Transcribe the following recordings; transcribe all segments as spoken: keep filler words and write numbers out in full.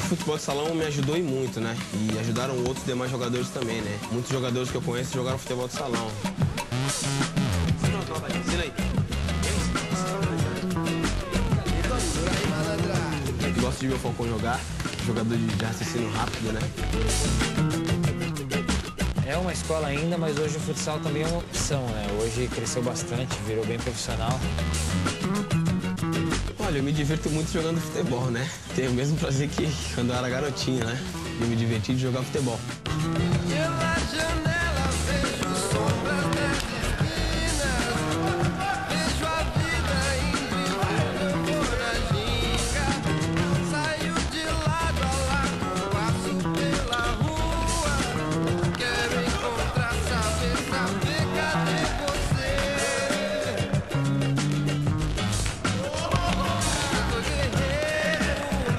futebol de salão me ajudou e muito, né? E ajudaram outros demais jogadores também, né? Muitos jogadores que eu conheço jogaram futebol de salão. Ensina aí. Eu gosto de ver o Falcão jogar, jogador de raciocínio rápido, né? É uma escola ainda, mas hoje o futsal também é uma opção, né? Hoje cresceu bastante, virou bem profissional. Olha, eu me divirto muito jogando futebol, né? Tenho o mesmo prazer que quando eu era garotinho, né? Eu me diverti de jogar futebol. Pela janela vejo sombras das esquinas, vejo a vida indo e eu vou na ginga. Saio de lado a lado, passo pela rua, quero encontrar, saber, saber cadê você. Eu sou guerreiro,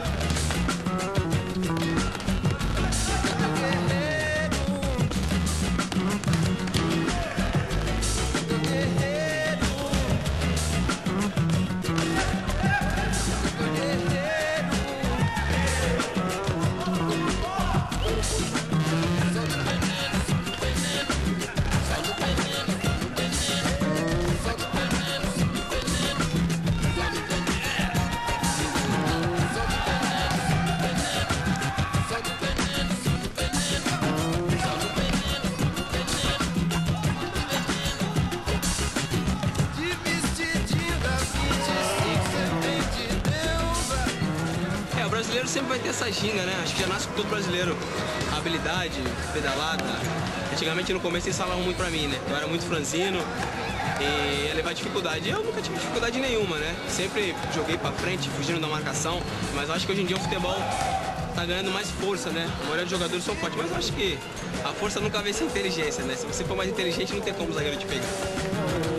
É, o brasileiro sempre vai ter essa ginga, né? Acho que já nasce com todo brasileiro. A habilidade, pedalada. Antigamente no começo eles falavam muito pra mim, né? Eu era muito franzino e ia levar dificuldade. Eu nunca tive dificuldade nenhuma, né? Sempre joguei pra frente, fugindo da marcação. Mas eu acho que hoje em dia o futebol tá ganhando mais força, né? A maioria dos jogadores são fortes, mas eu acho que a força nunca vem sem inteligência, né? Se você for mais inteligente, não tem como o zagueiro te pegar.